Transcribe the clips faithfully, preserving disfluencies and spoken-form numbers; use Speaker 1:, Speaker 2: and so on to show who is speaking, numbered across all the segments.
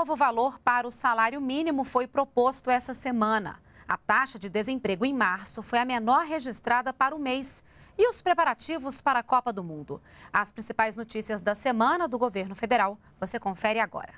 Speaker 1: novo valor para o salário mínimo foi proposto essa semana. A taxa de desemprego em março foi a menor registrada para o mês. E os preparativos para a Copa do Mundo? As principais notícias da semana do governo federal, você confere agora.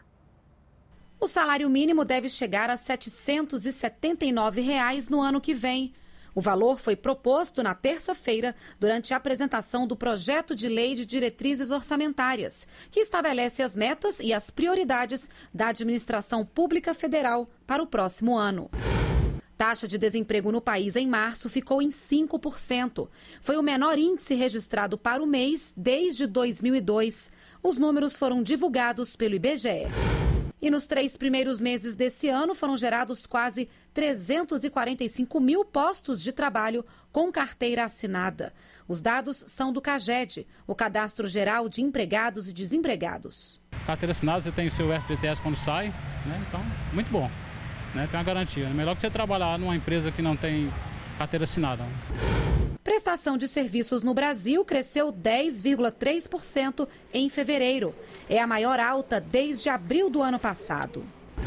Speaker 1: O salário mínimo deve chegar a setecentos e setenta e nove reais no ano que vem. O valor foi proposto na terça-feira durante a apresentação do projeto de lei de diretrizes orçamentárias, que estabelece as metas e as prioridades da administração pública federal para o próximo ano. Taxa de desemprego no país em março ficou em cinco por cento. Foi o menor índice registrado para o mês desde dois mil e dois. Os números foram divulgados pelo I B G E. E nos três primeiros meses desse ano foram gerados quase trezentos e quarenta e cinco mil postos de trabalho com carteira assinada. Os dados são do CAGED, o Cadastro Geral de Empregados e Desempregados.
Speaker 2: Carteira assinada, você tem o seu F G T S quando sai, né? Então, muito bom, né? Tem uma garantia. É melhor que você trabalhar numa empresa que não tem carteira assinada.
Speaker 1: Prestação de serviços no Brasil cresceu dez vírgula três por cento em fevereiro. É a maior alta desde abril do ano passado.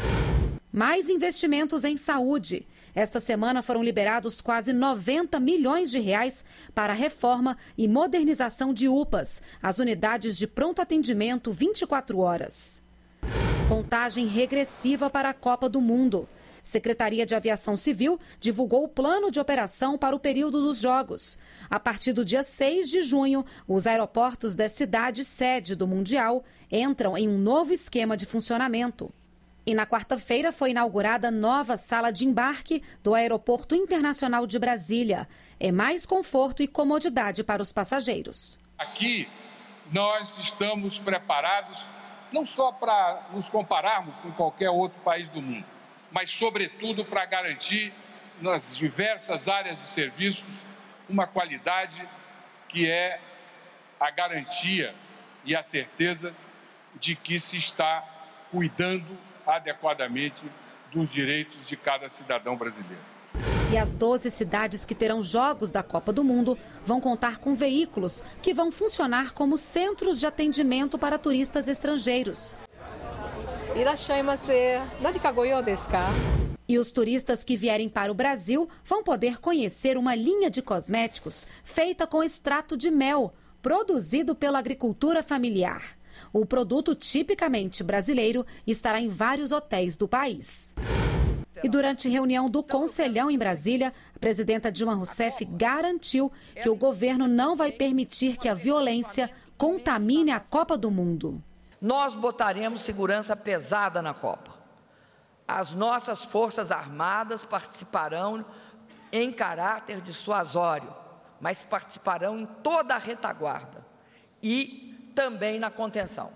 Speaker 1: Mais investimentos em saúde. Esta semana foram liberados quase noventa milhões de reais para a reforma e modernização de U P As, as unidades de pronto atendimento vinte e quatro horas. Contagem regressiva para a Copa do Mundo. Secretaria de Aviação Civil divulgou o plano de operação para o período dos Jogos. A partir do dia seis de junho, os aeroportos da cidade sede do Mundial entram em um novo esquema de funcionamento. E na quarta-feira foi inaugurada a nova sala de embarque do Aeroporto Internacional de Brasília. É mais conforto e comodidade para os passageiros.
Speaker 3: Aqui nós estamos preparados não só para nos compararmos com qualquer outro país do mundo, mas, sobretudo, para garantir nas diversas áreas de serviços uma qualidade que é a garantia e a certeza de que se está cuidando adequadamente dos direitos de cada cidadão brasileiro.
Speaker 1: E as doze cidades que terão jogos da Copa do Mundo vão contar com veículos que vão funcionar como centros de atendimento para turistas estrangeiros. E os turistas que vierem para o Brasil vão poder conhecer uma linha de cosméticos feita com extrato de mel, produzido pela agricultura familiar. O produto tipicamente brasileiro estará em vários hotéis do país. E durante reunião do Conselhão em Brasília, a presidenta Dilma Rousseff garantiu que o governo não vai permitir que a violência contamine a Copa do Mundo.
Speaker 4: Nós botaremos segurança pesada na Copa. As nossas Forças Armadas participarão em caráter dissuasório, mas participarão em toda a retaguarda e também na contenção.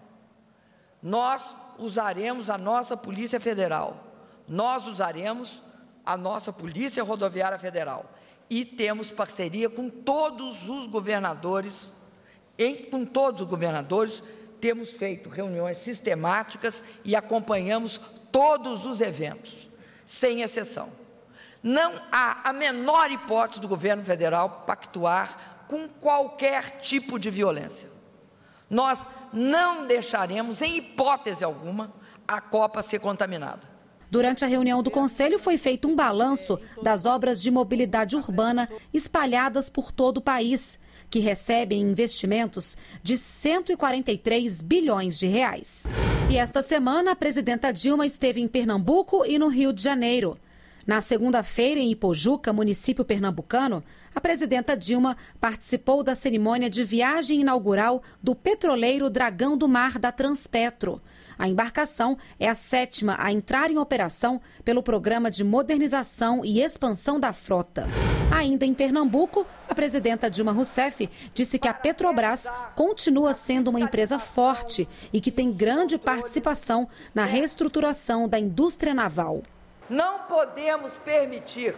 Speaker 4: Nós usaremos a nossa Polícia Federal, nós usaremos a nossa Polícia Rodoviária Federal e temos parceria com todos os governadores, em, com todos os governadores, temos feito reuniões sistemáticas e acompanhamos todos os eventos, sem exceção. Não há a menor hipótese do governo federal pactuar com qualquer tipo de violência. Nós não deixaremos, em hipótese alguma, a Copa ser contaminada.
Speaker 1: Durante a reunião do Conselho foi feito um balanço das obras de mobilidade urbana espalhadas por todo o país, que recebem investimentos de cento e quarenta e três bilhões de reais. E esta semana, a presidenta Dilma esteve em Pernambuco e no Rio de Janeiro. Na segunda-feira, em Ipojuca, município pernambucano, a presidenta Dilma participou da cerimônia de viagem inaugural do petroleiro Dragão do Mar da Transpetro. A embarcação é a sétima a entrar em operação pelo Programa de Modernização e Expansão da Frota. Ainda em Pernambuco, a presidenta Dilma Rousseff disse que a Petrobras continua sendo uma empresa forte e que tem grande participação na reestruturação da indústria naval.
Speaker 5: Não podemos permitir,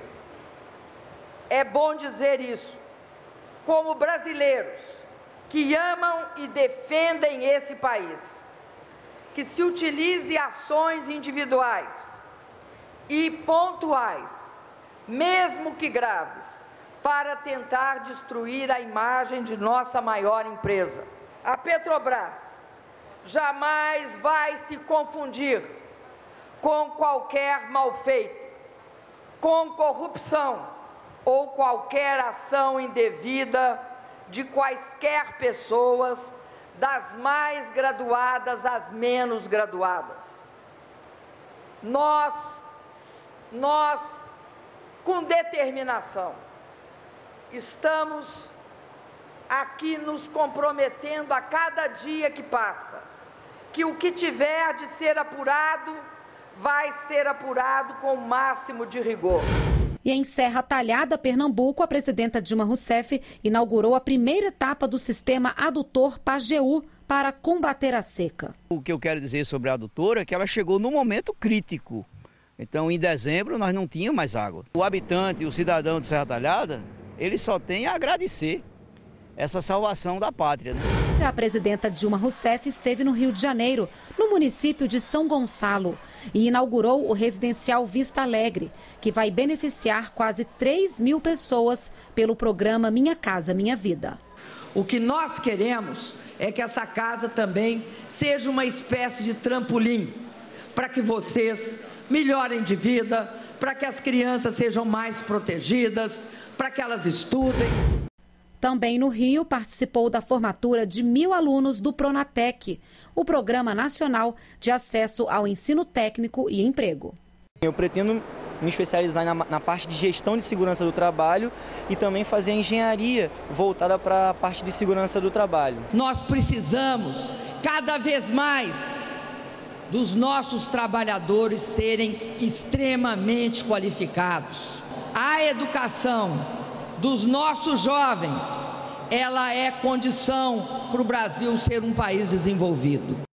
Speaker 5: é bom dizer isso, como brasileiros que amam e defendem esse país, que se utilize ações individuais e pontuais, mesmo que graves, para tentar destruir a imagem de nossa maior empresa. A Petrobras jamais vai se confundir com qualquer malfeito, com corrupção ou qualquer ação indevida de quaisquer pessoas, das mais graduadas às menos graduadas. Nós, nós, com determinação, estamos aqui nos comprometendo a cada dia que passa, que o que tiver de ser apurado, vai ser apurado com o máximo de rigor.
Speaker 1: E em Serra Talhada, Pernambuco, a presidenta Dilma Rousseff inaugurou a primeira etapa do sistema adutor Pajeú para combater a seca.
Speaker 6: O que eu quero dizer sobre a adutora é que ela chegou num momento crítico. Então, em dezembro, nós não tínhamos mais água. O habitante, o cidadão de Serra Talhada, ele só tem a agradecer essa salvação da pátria, né?
Speaker 1: A presidenta Dilma Rousseff esteve no Rio de Janeiro, no município de São Gonçalo, e inaugurou o residencial Vista Alegre, que vai beneficiar quase três mil pessoas pelo programa Minha Casa Minha Vida.
Speaker 5: O que nós queremos é que essa casa também seja uma espécie de trampolim para que vocês melhorem de vida, para que as crianças sejam mais protegidas, para que elas estudem.
Speaker 1: Também no Rio, participou da formatura de mil alunos do Pronatec, o Programa Nacional de Acesso ao Ensino Técnico e Emprego.
Speaker 7: Eu pretendo me especializar na, na parte de gestão de segurança do trabalho e também fazer a engenharia voltada para a parte de segurança do trabalho.
Speaker 5: Nós precisamos cada vez mais dos nossos trabalhadores serem extremamente qualificados. A educação dos nossos jovens, ela é condição para o Brasil ser um país desenvolvido.